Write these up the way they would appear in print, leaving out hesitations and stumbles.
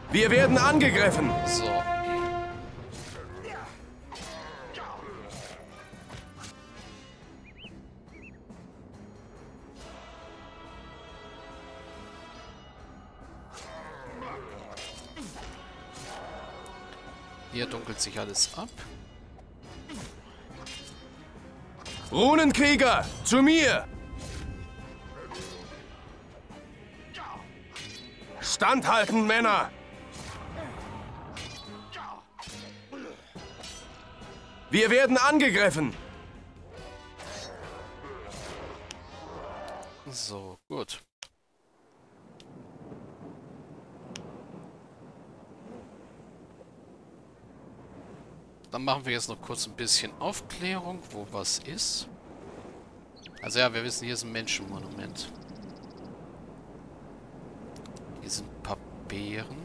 Wir werden angegriffen. So. Hier dunkelt sich alles ab. Runenkrieger, zu mir! Standhalten, Männer! Wir werden angegriffen! So, gut. Dann machen wir jetzt noch kurz ein bisschen Aufklärung, wo was ist. Also ja, wir wissen, hier ist ein Menschenmonument. Hier sind ein paar Beeren.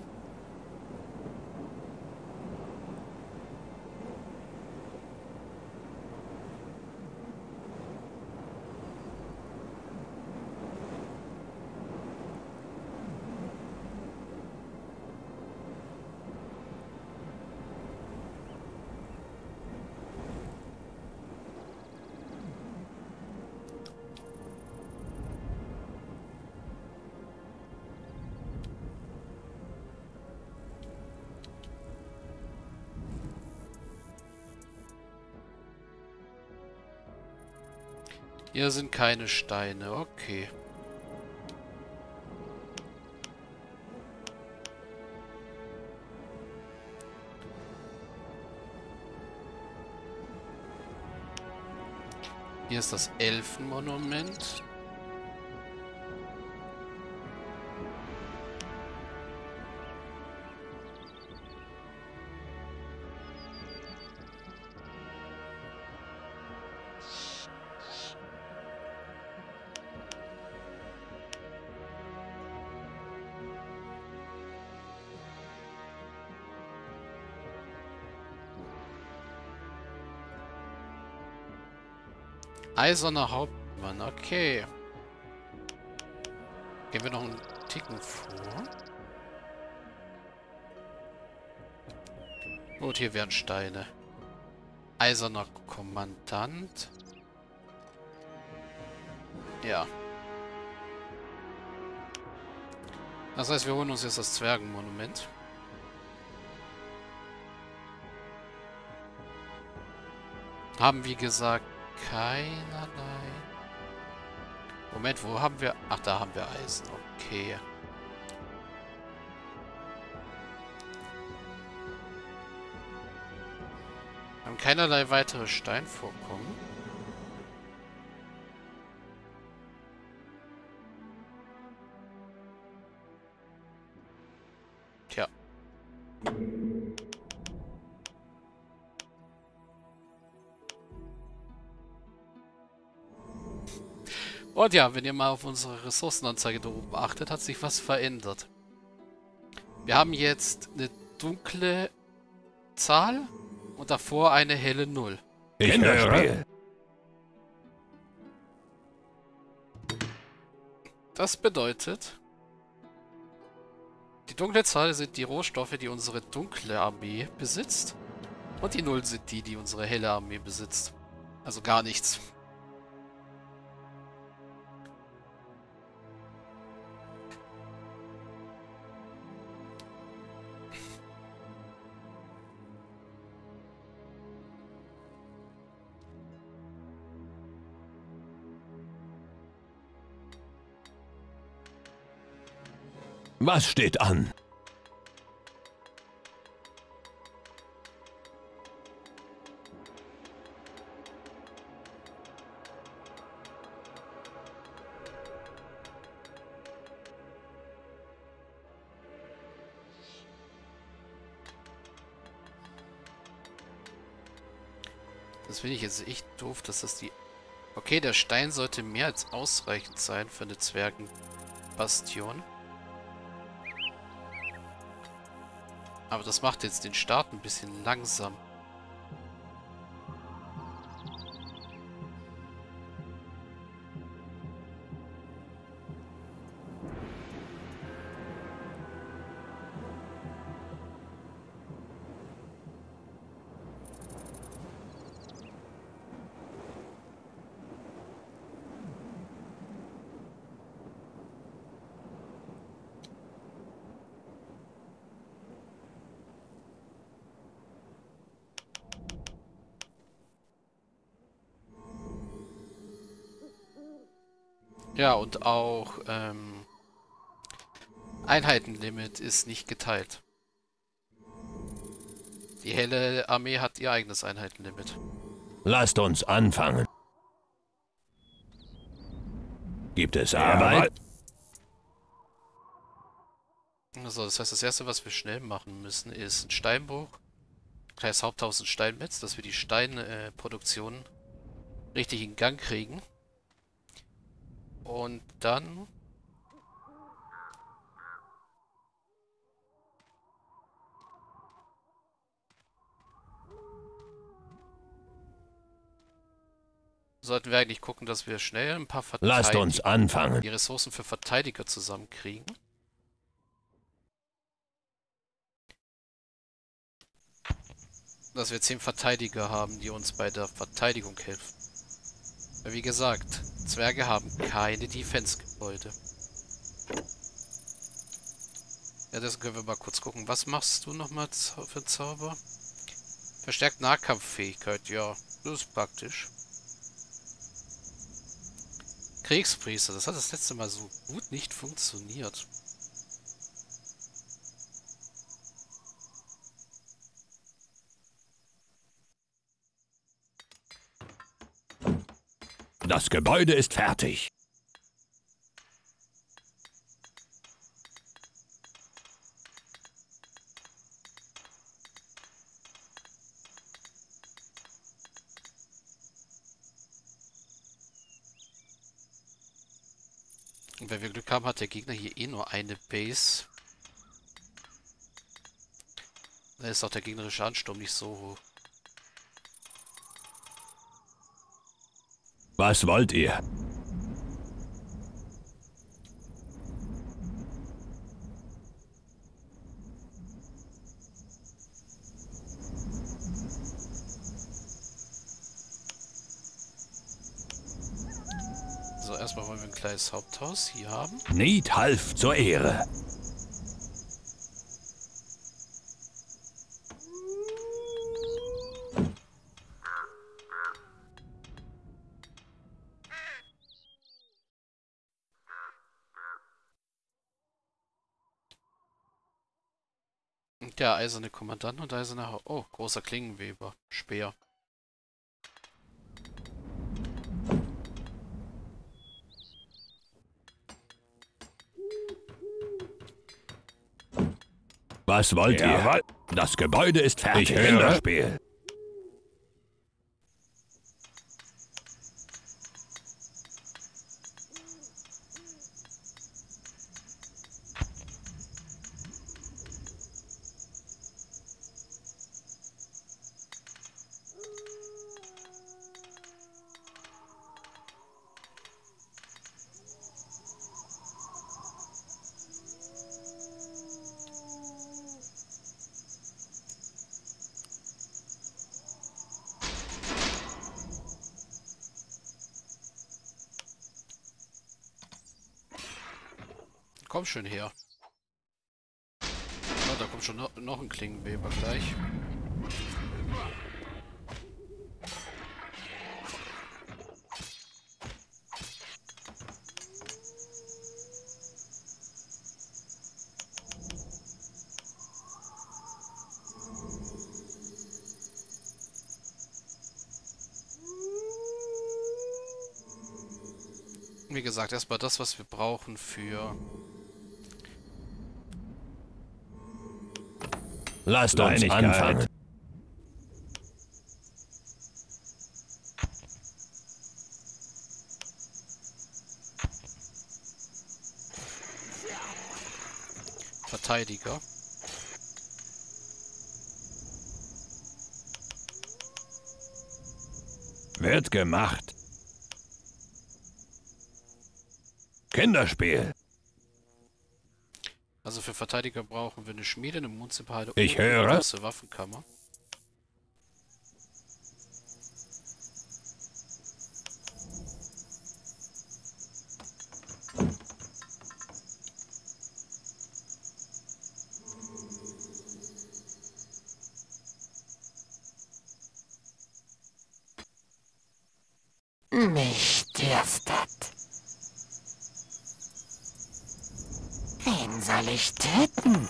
Hier sind keine Steine, okay. Hier ist das Elfenmonument. Eiserner Hauptmann, okay. Gehen wir noch einen Ticken vor. Gut, hier wären Steine. Eiserner Kommandant. Ja. Das heißt, wir holen uns jetzt das Zwergenmonument. Haben, wie gesagt, keinerlei... Moment, wo haben wir... Ach, da haben wir Eisen. Okay. Wir haben keinerlei weitere Steinvorkommen. Tja. Und ja, wenn ihr mal auf unsere Ressourcenanzeige da oben achtet, hat sich was verändert. Wir haben jetzt eine dunkle Zahl und davor eine helle 0. Ich höre. Das bedeutet, die dunkle Zahl sind die Rohstoffe, die unsere dunkle Armee besitzt. Und die 0 sind die, die unsere helle Armee besitzt. Also gar nichts. Was steht an? Das finde ich jetzt echt doof, dass das die... Okay, der Stein sollte mehr als ausreichend sein für eine Zwergenbastion. Aber das macht jetzt den Start ein bisschen langsam. Ja, und auch Einheitenlimit ist nicht geteilt. Die helle Armee hat ihr eigenes Einheitenlimit. Lasst uns anfangen. Gibt es Ja, Arbeit? Also, das heißt, das erste, was wir schnell machen müssen, ist ein Steinbruch. Kleines Haupthaus in Steinmetz, dass wir die Steinproduktion richtig in Gang kriegen. Und dann sollten wir eigentlich gucken, dass wir schnell ein paar Lasst uns anfangen. die Ressourcen für Verteidiger zusammenkriegen. Dass wir 10 Verteidiger haben, die uns bei der Verteidigung helfen. Weil wie gesagt, Zwerge haben keine Defense-Gebäude. Ja, das können wir mal kurz gucken. Was machst du nochmal für Zauber? Verstärkt Nahkampffähigkeit, ja, das ist praktisch. Kriegspriester, das hat das letzte Mal so gut nicht funktioniert. Das Gebäude ist fertig. Und wenn wir Glück haben, hat der Gegner hier eh nur eine Base. Dann ist auch der gegnerische Ansturm nicht so hoch. Was wollt ihr? So, erstmal wollen wir ein kleines Haupthaus hier haben. Need half zur Ehre. Und der eiserne Kommandant und eiserne Oh, großer Klingenweber. Speer. Was wollt ihr? Das Gebäude ist fertig. Ich höre. Kinderspiel. Komm schön her. Oh, da kommt schon noch ein Klingenweber gleich. Wie gesagt, erstmal das, was wir brauchen für... Lasst uns anfangen. Verteidiger. Wird gemacht. Kinderspiel. Also für Verteidiger brauchen wir eine Schmiede, eine Munzipale und Ich eine höre. große Waffenkammer. Mich dürstet. soll ich töten?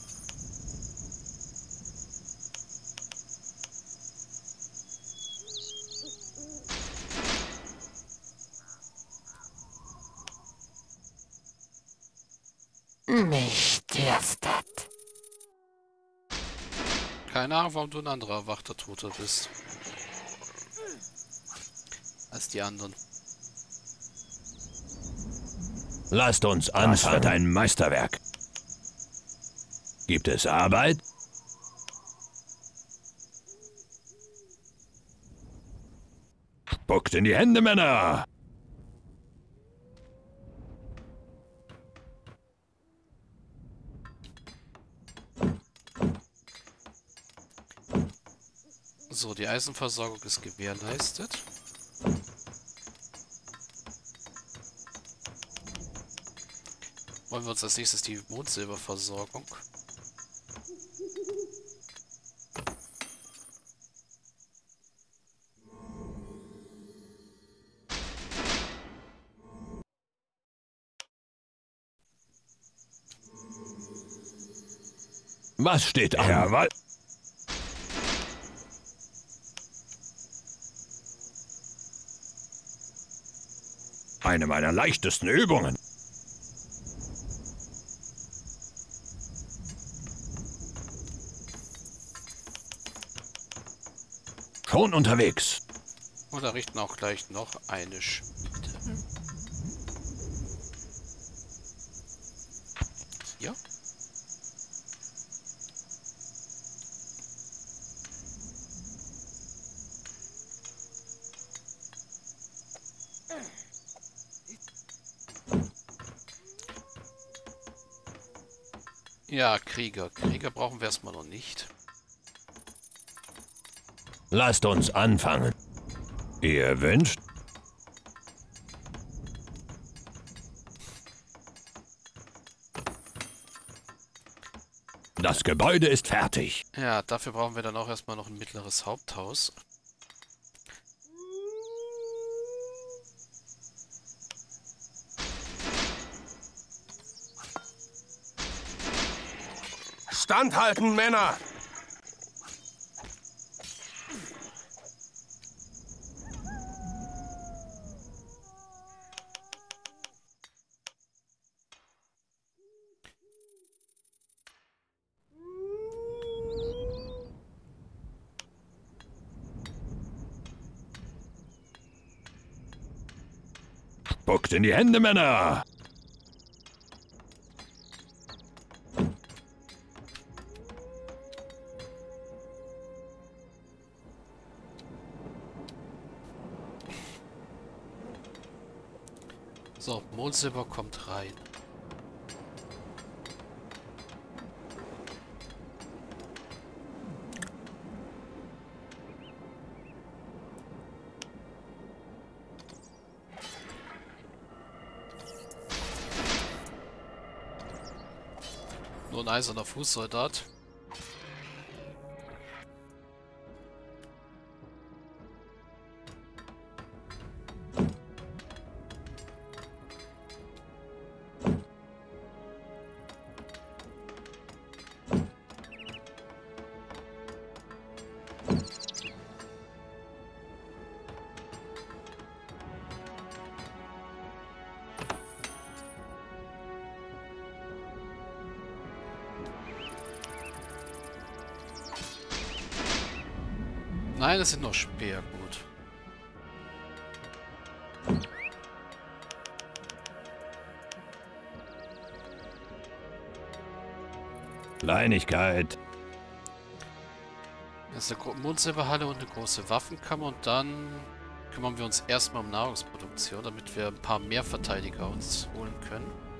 Mich dürstet. Keine Ahnung, warum du ein anderer erwachter Toter bist. Als die anderen. Lasst uns anfangen. Das wird ein Meisterwerk. Gibt es Arbeit? Spuckt in die Hände, Männer! So, die Eisenversorgung ist gewährleistet. Wollen wir uns als nächstes die Mondsilberversorgung? Was steht an? Jawohl. Eine meiner leichtesten Übungen. Schon unterwegs. Und errichten auch gleich noch eine Schmiede. Ja. Ja, Krieger. Krieger brauchen wir erstmal noch nicht. Lasst uns anfangen. Ihr wünscht? Das Gebäude ist fertig. Ja, dafür brauchen wir dann auch erstmal noch ein mittleres Haupthaus. Standhalten, Männer! Spuckt in die Hände, Männer! So, Mondsilber kommt rein. Nur ein eiserner Fußsoldat. Nein, das sind noch Speer, gut. Kleinigkeit. Das ist eine Mondsilberhalle und eine große Waffenkammer und dann kümmern wir uns erstmal um Nahrungsproduktion, damit wir ein paar mehr Verteidiger uns holen können.